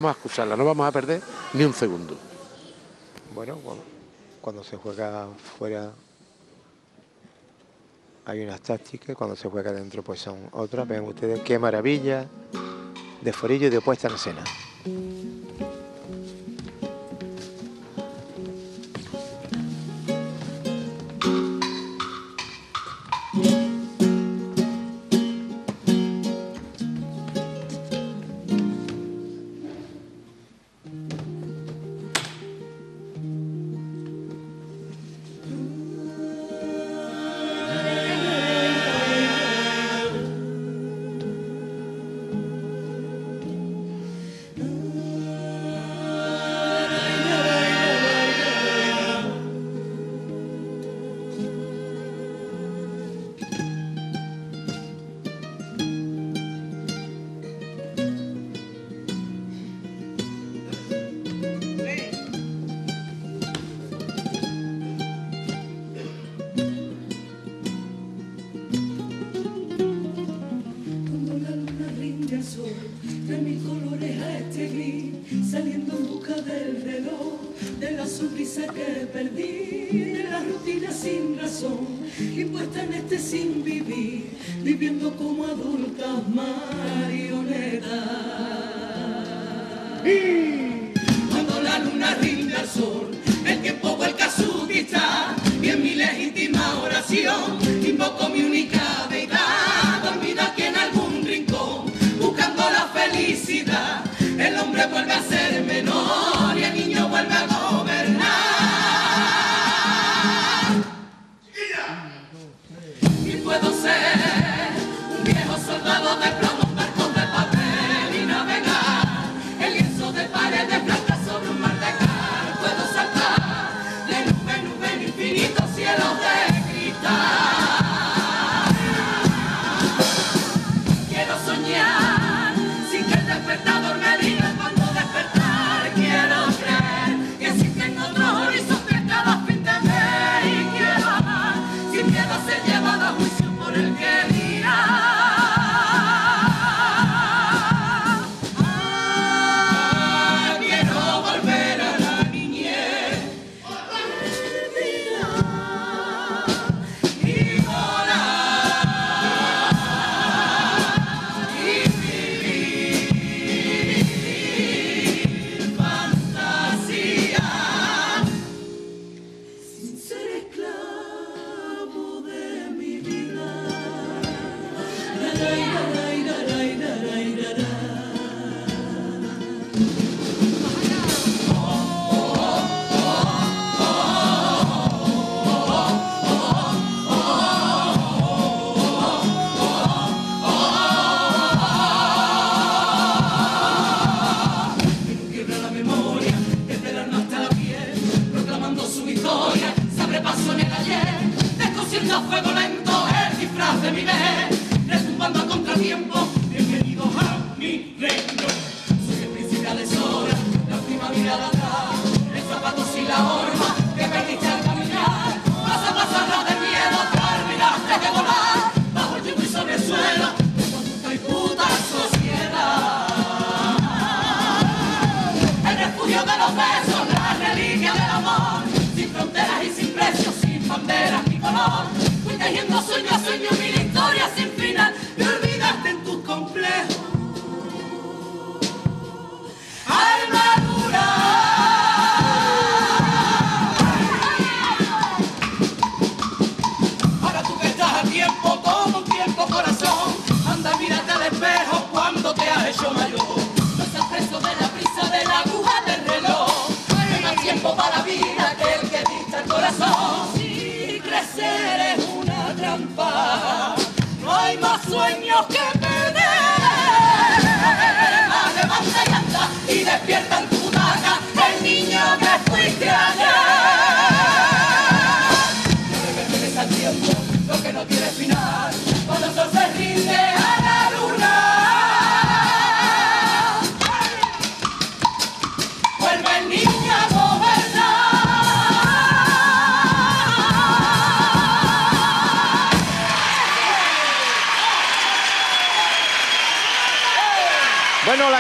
Vamos a escucharla, no vamos a perder ni un segundo. Bueno, cuando se juega fuera hay unas tácticas, cuando se juega dentro pues son otras. Vean ustedes qué maravilla de forillo y de puesta en escena.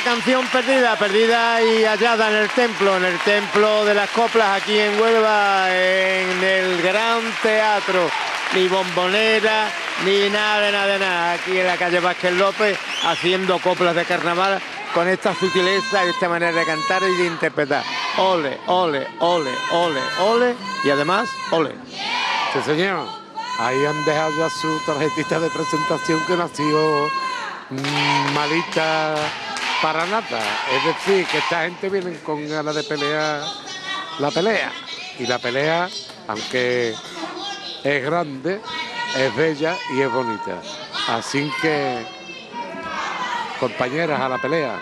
canción perdida y hallada en el templo de las coplas aquí en Huelva, en el Gran Teatro. Ni bombonera, ni nada de nada. Aquí en la calle Vázquez López, haciendo coplas de carnaval con esta sutileza y esta manera de cantar y de interpretar. Ole, ole, ole, ole, ole, y además, ole. Sí, señor. Ahí han dejado ya su tarjetita de presentación que nació malita para nada. Es decir, que esta gente viene con ganas de pelear la pelea. Y la pelea, aunque es grande, es bella y es bonita. Así que, compañeras, a la pelea.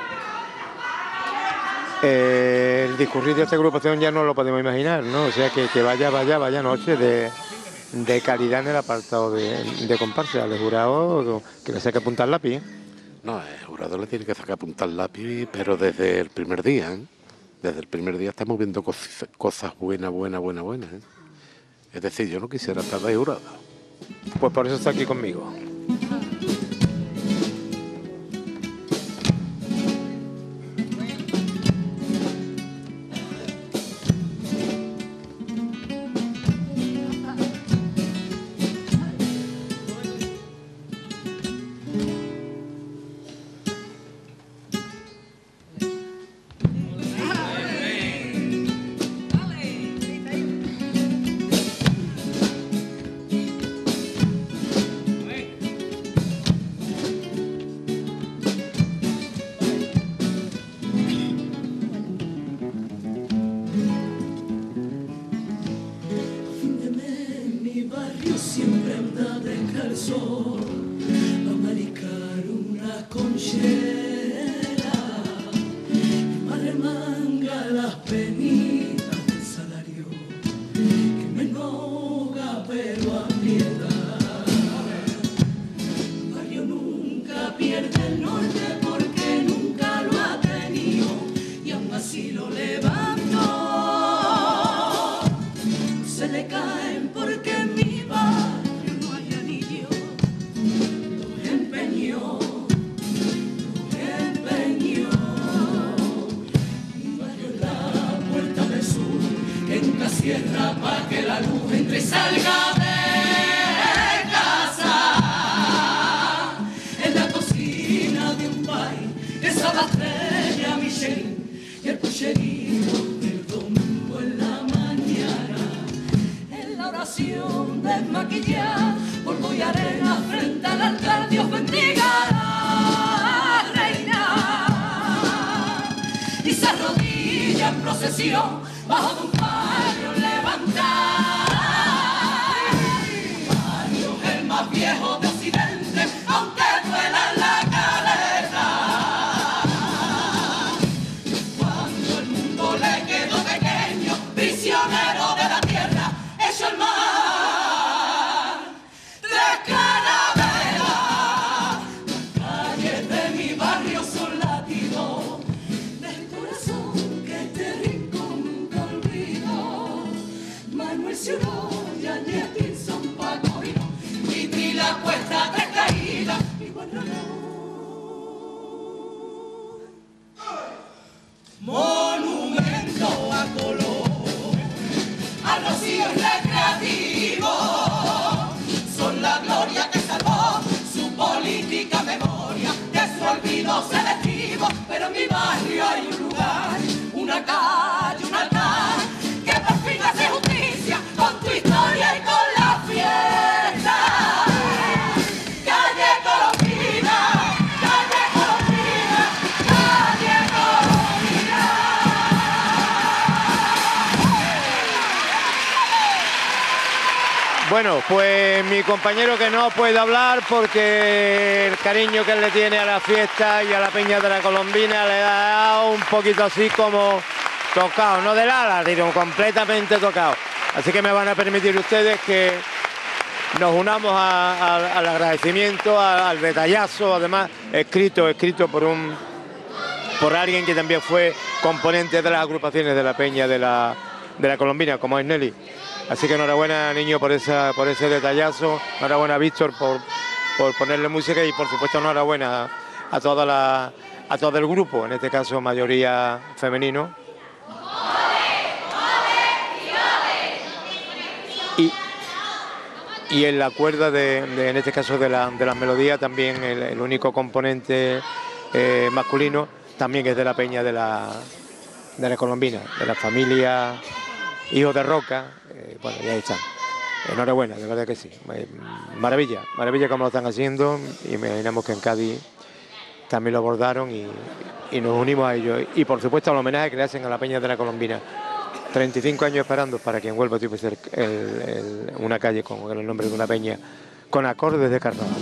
El discurrir de esta agrupación ya no lo podemos imaginar, ¿no? O sea, que vaya noche de calidad en el apartado de comparsa. Al jurado que le saque punta al lápiz, ¿eh? No, el jurado le tiene que sacar punta al lápiz, pero desde el primer día, ¿eh? Desde el primer día estamos viendo cosas buenas, ¿eh? Es decir, yo no quisiera estar de jurado. Pues por eso está aquí conmigo. Bueno, pues mi compañero que no puede hablar porque el cariño que él le tiene a la fiesta y a la Peña de la Colombina le ha dado un poquito así como tocado, no del ala, sino completamente tocado. Así que me van a permitir ustedes que nos unamos al agradecimiento, al detallazo, además escrito por alguien que también fue componente de las agrupaciones de la Peña de la Colombina, como es Nelly. Así que enhorabuena, niño, por ese detallazo. Enhorabuena, Víctor, por ponerle música y, por supuesto, enhorabuena a a todo el grupo, en este caso mayoría femenino. Y en la cuerda, en este caso de las melodías, también el único componente masculino, también es de la peña de la Colombina, de la familia Hijos de Roca. Bueno, y ahí están. Enhorabuena, de verdad que sí. Maravilla, maravilla como lo están haciendo, y imaginamos que en Cádiz también lo abordaron y nos unimos a ellos. Y por supuesto al homenaje que le hacen a la peña de la Colombina. 35 años esperando para que en Huelva tuviese una calle con el nombre de una peña, con acordes de carnaval.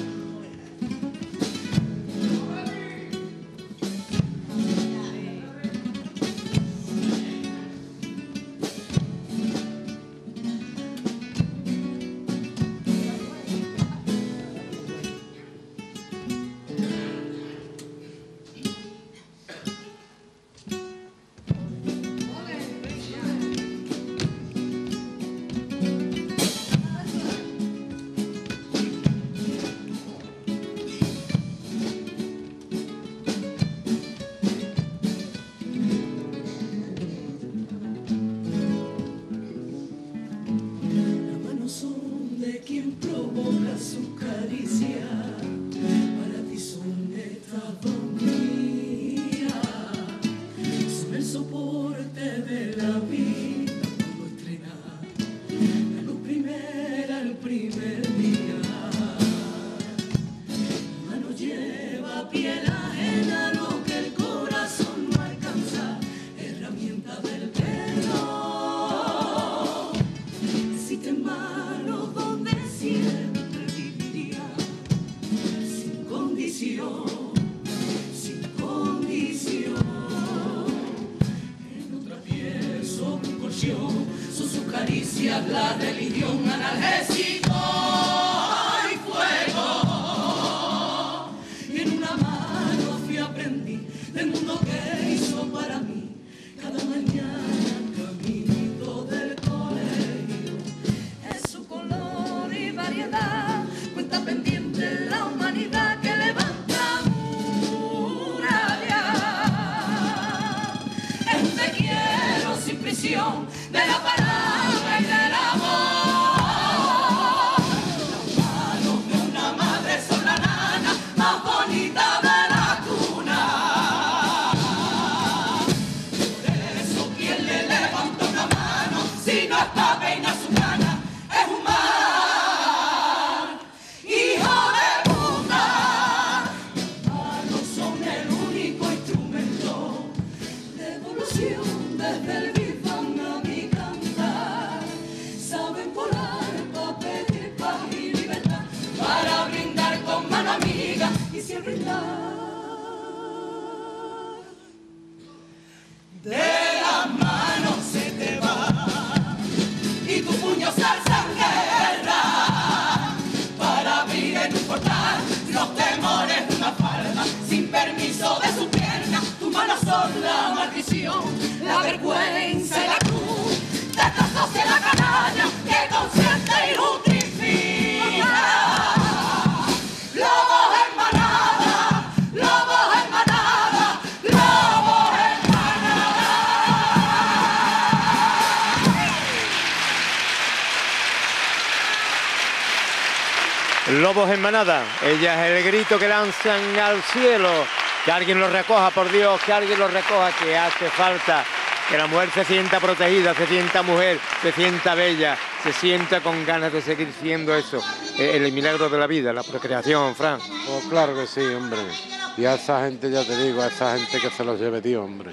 Lobos en manada, ella es el grito que lanzan al cielo. Que alguien lo recoja, por Dios, que alguien lo recoja, que hace falta que la mujer se sienta protegida, se sienta mujer, se sienta bella, se sienta con ganas de seguir siendo eso, el milagro de la vida, la procreación, Fran. Pues claro que sí, hombre. Y a esa gente, ya te digo, a esa gente que se los lleve Dios, hombre.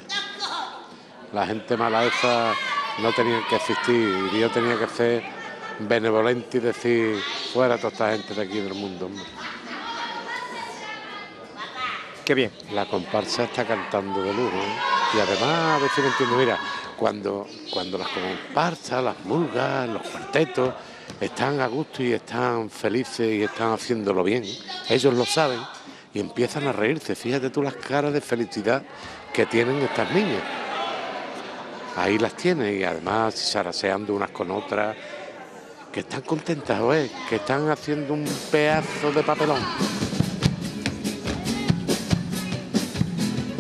La gente mala esa no tenía que existir, y Dios tenía que ser benevolente y decir fuera toda esta gente de aquí del mundo, hombre. Qué bien. La comparsa está cantando de lujo, ¿eh? Y además, a ver si me entiendo, mira, cuando las comparsas, las murgas, los cuartetos están a gusto y están felices y están haciéndolo bien, ellos lo saben y empiezan a reírse. Fíjate tú las caras de felicidad que tienen estas niñas. Ahí las tienes, y además saraseando unas con otras, que están contentas, ¿eh? Que están haciendo un pedazo de papelón.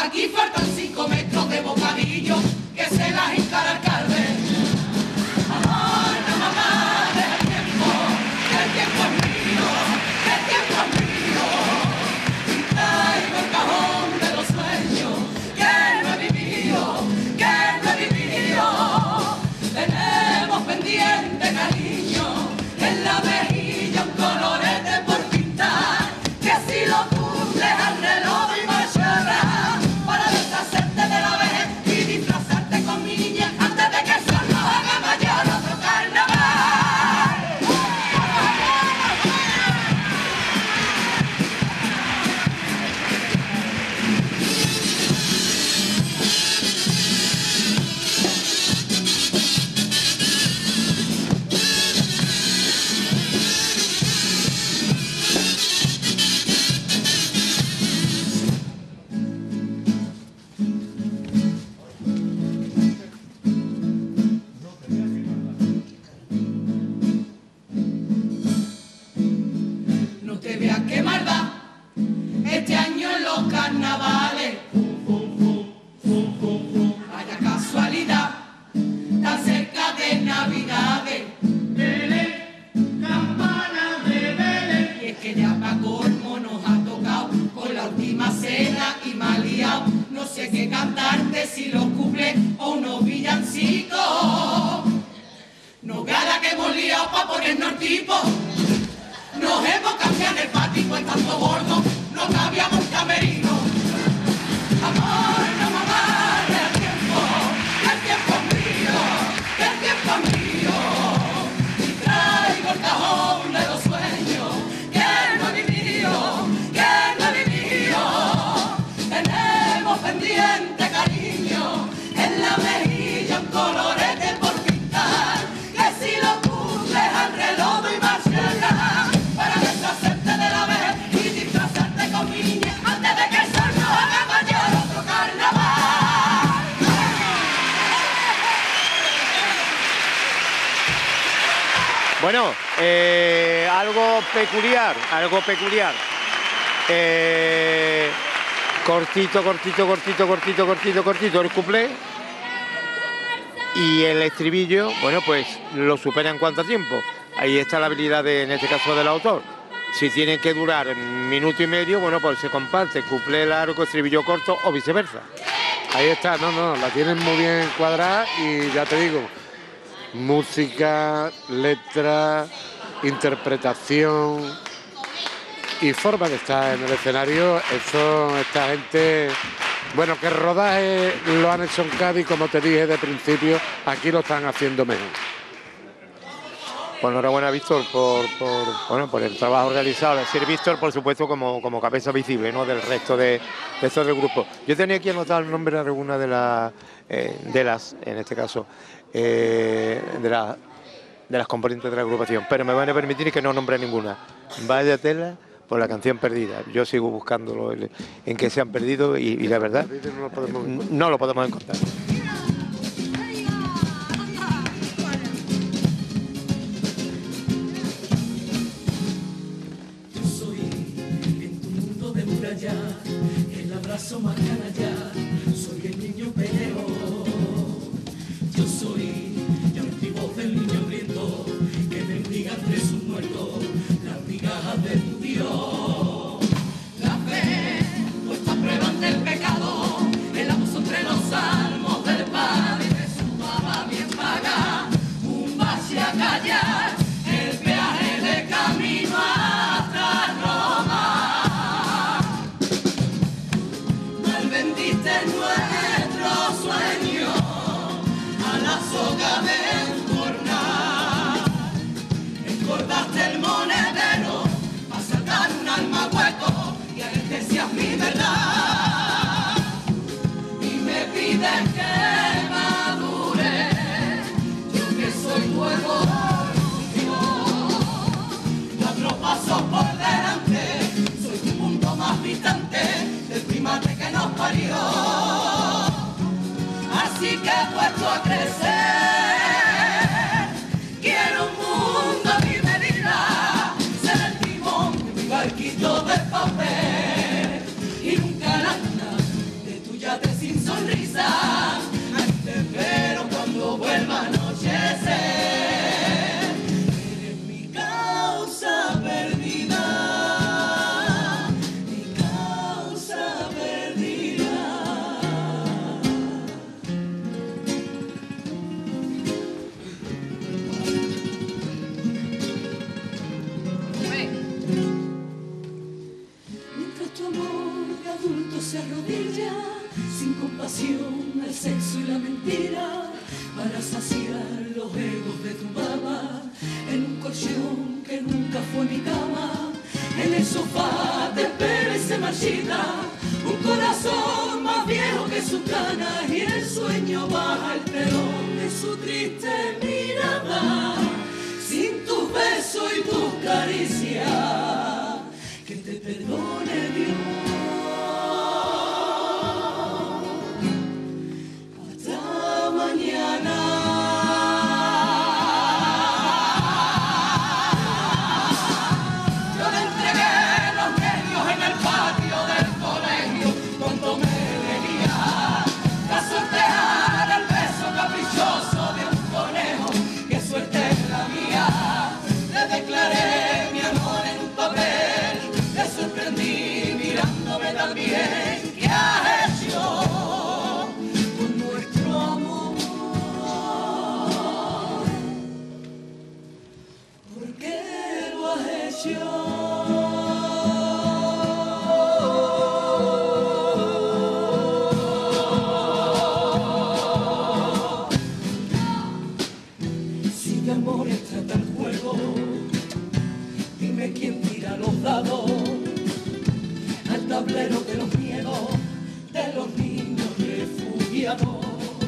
Aquí faltan 5 metros de bocadillo que se las encara alcalde. Amor, no mamá, deja el tiempo, que el tiempo es mío, que el tiempo es mío. Y traigo el cajón de los sueños que no he vivido, que no he vivido. Tenemos pendiente cariño en la mejilla, un colorete por pintar, que si lo cumples al reloj y marcha atrás, para deshacerte de la vejez y disfrazarte con mi niña antes de que el sol nos haga mayor otro carnaval. No te veas qué maldad este año en los carnavales. Vaya casualidad, tan cerca de Navidades. Campana de Belén. Y es que ya pa' colmo nos ha tocado con la última cena y me ha liado. No sé qué cantarte, si los cuplés o unos villancicos. No gana que hemos liado pa' ponernos el tipo. Nos hemos cambiado el patio en tanto gordo, no cabíamos un camerino. Amor, no mamá, que el tiempo es mío, que el tiempo es mío. Y traigo el cajón de los sueños que no he vivido, que no he vivido. Tenemos pendiente cariño en la mejilla, un colorete por pintar, que si lo cumples al reloj y marcha atrás, para deshacerte de la vez y disfrazarte con mi niña antes de que el sol nos haga mayor otro carnaval. Bueno, algo peculiar. Cortito el cuplé. Y el estribillo, bueno, pues lo supera en cuánto tiempo. Ahí está la habilidad, en este caso, del autor. Si tiene que durar minuto y medio, bueno, pues se comparte cuplé largo, estribillo corto o viceversa. Ahí está, no, la tienen muy bien cuadrada y ya te digo, música, letra, interpretación y forma de estar en el escenario. Eso, esta gente, bueno, que rodaje lo han hecho en Cádiz, como te dije de principio, aquí lo están haciendo mejor. Pues enhorabuena, Víctor, por el trabajo realizado. Decir Víctor, por supuesto, como cabeza visible, ¿no?, del resto de estos del grupo. Yo tenía aquí anotado el nombre de alguna de las, en este caso, de las componentes de la agrupación, pero me van a permitir que no nombre ninguna. Vaya tela por la canción perdida. Yo sigo buscándolo en que se han perdido y la verdad no lo podemos encontrar. El abrazo más canalla, soy el niño peleo. Yo soy la antivoz del niño hambriento que bendiga entre sus muertos las migajas de tu Dios. La fe, puesta a prueba ante el pecado, el abuso entre los salmos del padre y de su mamá bien paga. Un vacío a callar, el peaje de camino hasta Roma. Vendiste nuestro sueño a la soga del jornal. Engordaste el monedero para sacar un alma hueco y anestesias mi verdad. Y me pides que madure, yo que soy tu evolución. 4 pasos por delante, soy tu punto más distante del primate que nos parió. Así que he puesto a crecer, quiero un mundo a mi medida, ser el timón de mi barquito de papel y nunca la luna de tu adulto se arrodilla sin compasión al sexo y la mentira para saciar los egos de tu baba en un colchón que nunca fue mi cama. En el sofá te espera y se marchita un corazón más viejo que su cana y el sueño baja el telón de su triste mirada sin tus besos y tus caricias. Que te perdone Dios. Hasta mañana. Yo le entregué los medios en el patio del colegio cuando me venía a sortear el beso caprichoso de un conejo. Qué suerte es la mía. Le declaré mi amor en un papel. Te sorprendí mirándome también. ¿Qué has hecho con nuestro amor? ¿Por qué lo has hecho? Si de amores trata el juego, dime quién tira los dados al tablero de los miedos de los niños refugiados.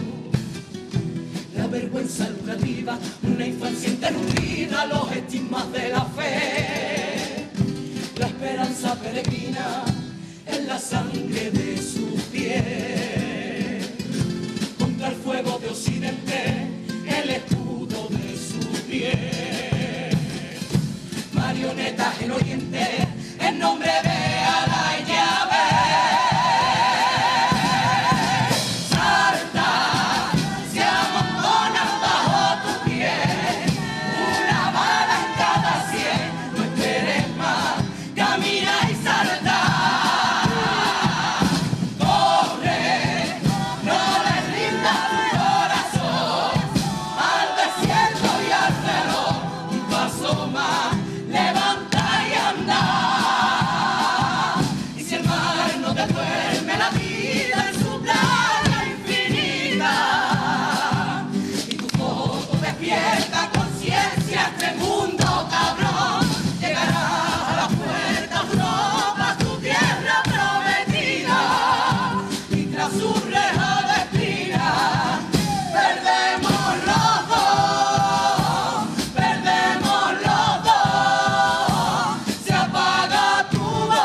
La vergüenza lucrativa, una infancia interrumpida, los estigmas de la fe, la esperanza peregrina en la sangre de sus pies. Contra el fuego de Occidente, el escudo de su piel. Marionetas en Oriente, en nombre de Alá y Yahvé. Salta, se amontonan bajo tu piel, una bala en cada 100. No esperes más, camina y salta. Corre, no le rindas tu corazón al desierto y al reloj. Un paso más, levanta y anda. Y si el mar no te duerme la vida en su playa infinita, y tu foto despierta conciencia, este mundo cabrón llegará a la puerta Europa, tu tierra prometida, y tras su reja de espinas perdemos los dos, perdemos los dos, se apaga tu voz.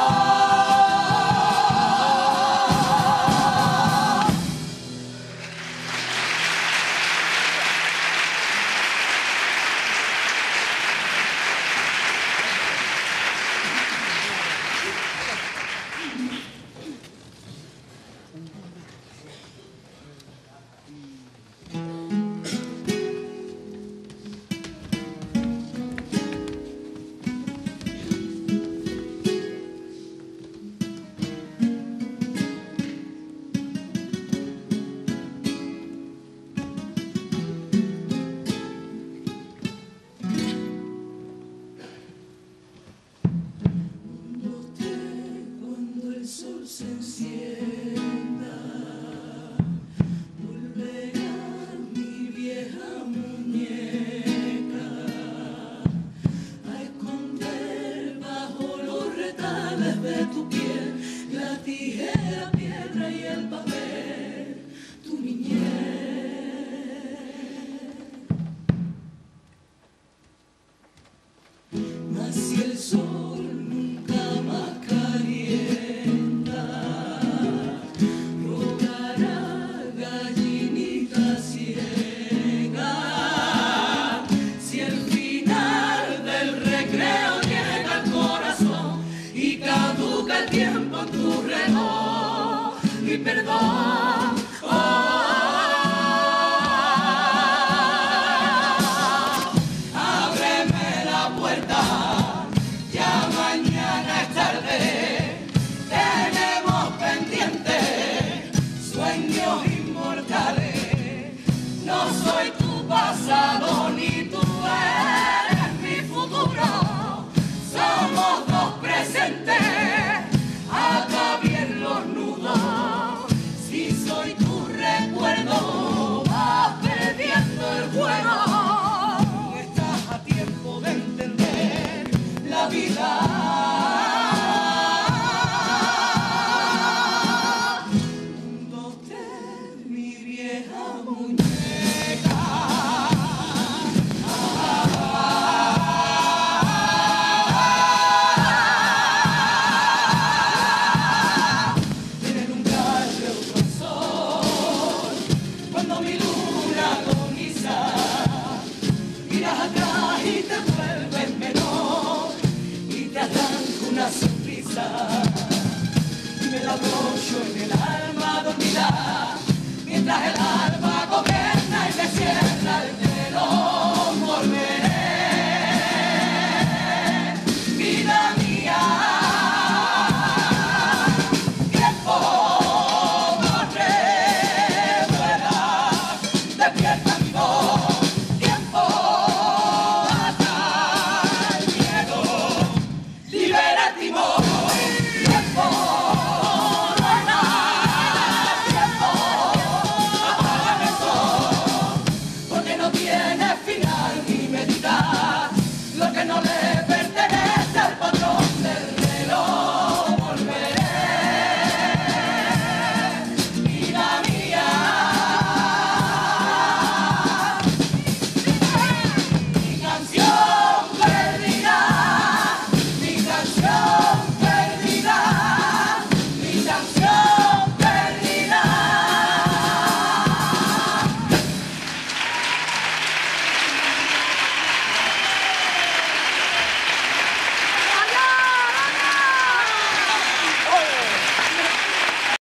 Cuando el sol se encienda, volverá mi vieja muñeca a esconder bajo los retales de tu piel la tijera, piedra y el papel, tu niñez. Mas si el sol nunca más calienta, rogará gallinita ciega. Si el final del recreo llega al corazón y caduca el tiempo en tu reloj, mi perdón. Ábreme la puerta, ya mañana es tarde. Tenemos pendientes sueños inmortales. No soy tu pasado ni tú eres mi futuro. Somos dos presentes, acá bien los yo en el alma dormirá, mientras el